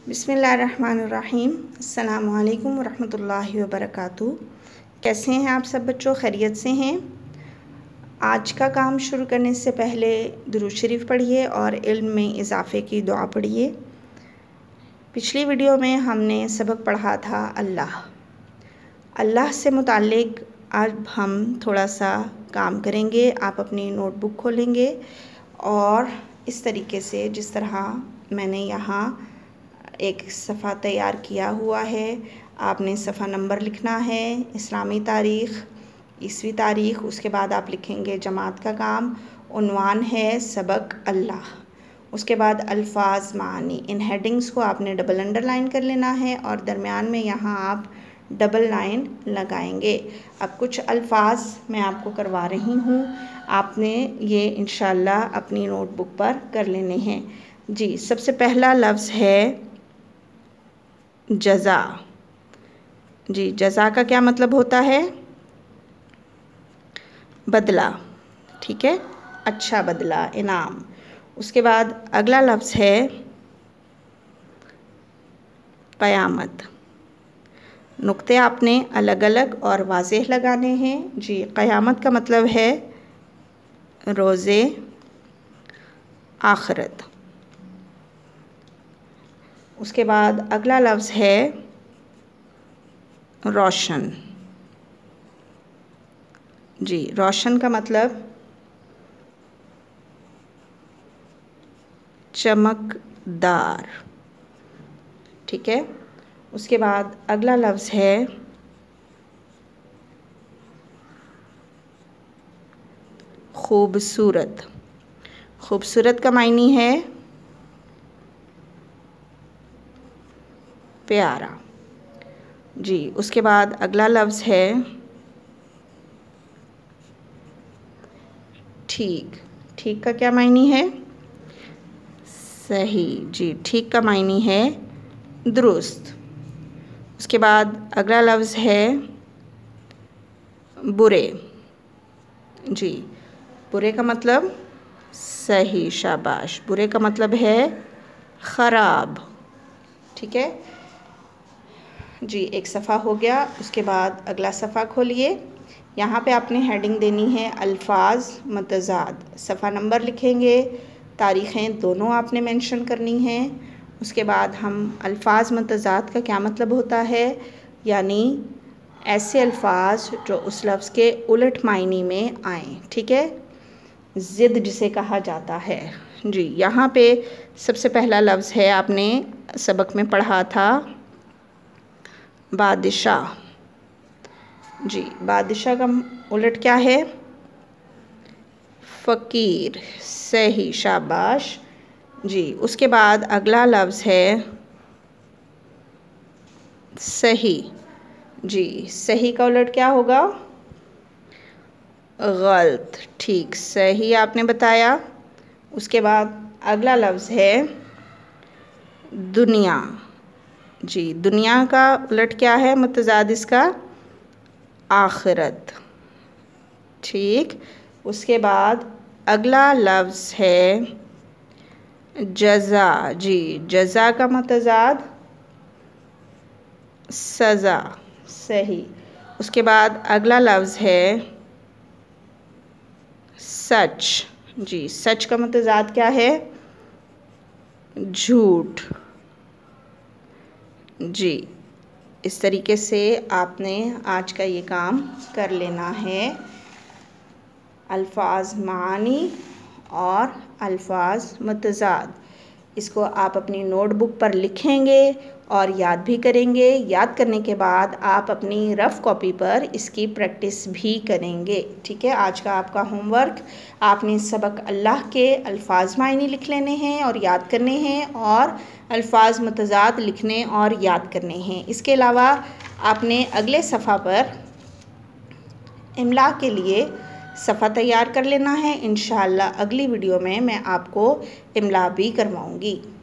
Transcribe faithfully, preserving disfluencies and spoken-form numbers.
बिस्मिल्लाहिर्रहमानिर्रहीम। अस्सलामु अलैकुम वरहमतुल्लाहि वबरकातुहू। कैसे हैं आप सब बच्चों? खैरियत से हैं? आज का काम शुरू करने से पहले दुरूद शरीफ पढ़िए और इल्म में इजाफ़े की दुआ पढ़िए। पिछली वीडियो में हमने सबक पढ़ा था अल्लाह अल्लाह से मुताल्लिक़ अब हम थोड़ा सा काम करेंगे। आप अपनी नोटबुक खोलेंगे और इस तरीके से, जिस तरह मैंने यहाँ एक सफ़ा तैयार किया हुआ है, आपने सफ़ा नंबर लिखना है, इस्लामी तारीख़, ईसवी तारीख़, उसके बाद आप लिखेंगे जमात का काम, उन्वान है सबक अल्लाह, उसके बाद अल्फाज मानी। इन हेडिंग्स को आपने डबल अंडरलाइन कर लेना है और दरमियान में यहाँ आप डबल लाइन लगाएंगे। अब कुछ अल्फाज मैं आपको करवा रही हूँ, आपने ये इंशाल्लाह अपनी नोटबुक पर कर लेने हैं। जी, सबसे पहला लफ्ज़ है जज़ा। जी, जज़ा का क्या मतलब होता है? बदला, ठीक है, अच्छा बदला, इनाम। उसके बाद अगला लफ्ज़ है क़यामत। नुक्ते आपने अलग अलग और वाज़ेह लगाने हैं। जी, क़यामत का मतलब है रोज़े आखिरत। उसके बाद अगला लफ्ज़ है रोशन। जी, रोशन का मतलब चमकदार, ठीक है। उसके बाद अगला लफ्ज़ है खूबसूरत। खूबसूरत का मायनी है प्यारा। जी, उसके बाद अगला लफ्ज़ है ठीक। ठीक का क्या मायनी है? सही। जी, ठीक का मायनी है दुरुस्त। उसके बाद अगला लफ्ज़ है बुरे। जी, बुरे का मतलब सही, शाबाश। बुरे का मतलब है ख़राब, ठीक है। जी, एक सफ़ा हो गया। उसके बाद अगला सफ़ा खोलिए। यहाँ पे आपने हेडिंग देनी है अल्फाज मतज़ाद। सफ़ा नंबर लिखेंगे, तारीख़ें दोनों आपने मेंशन करनी हैं। उसके बाद हम अल्फाज मतज़ाद का क्या मतलब होता है, यानी ऐसे अल्फाज जो उस लफ्ज़ के उलट मायने में आएँ, ठीक है, ज़िद जिसे कहा जाता है। जी, यहाँ पे सबसे पहला लफ्ज़ है, आपने सबक में पढ़ा था बादशाह। जी, बादशाह का उलट क्या है? फ़कीर। सही, शाबाश। जी, उसके बाद अगला लफ्ज़ है सही। जी, सही का उलट क्या होगा? गलत। ठीक, सही आपने बताया। उसके बाद अगला लफ्ज़ है दुनिया। जी, दुनिया का उलट क्या है? मतज़ाद इसका आखिरत, ठीक। उसके बाद अगला लफ्ज़ है जज़ा। जी, जज़ा का मतज़ाद सज़ा। सही। उसके बाद अगला लफ्ज़ है सच। जी, सच का मतज़ाद क्या है? झूठ। जी, इस तरीके से आपने आज का ये काम कर लेना है। अल्फाज मानी और अल्फाज मतज़ाद, इसको आप अपनी नोटबुक पर लिखेंगे और याद भी करेंगे। याद करने के बाद आप अपनी रफ़ कॉपी पर इसकी प्रैक्टिस भी करेंगे, ठीक है। आज का आपका होमवर्क, आपने सबक अल्लाह के अल्फाज मायने लिख लेने हैं और याद करने हैं, और अल्फाज मतज़ाद लिखने और याद करने हैं। इसके अलावा आपने अगले सफ़ा पर इमला के लिए सफ़ा तैयार कर लेना है। इंशाअल्लाह अगली वीडियो में मैं आपको इमला भी करवाऊँगी।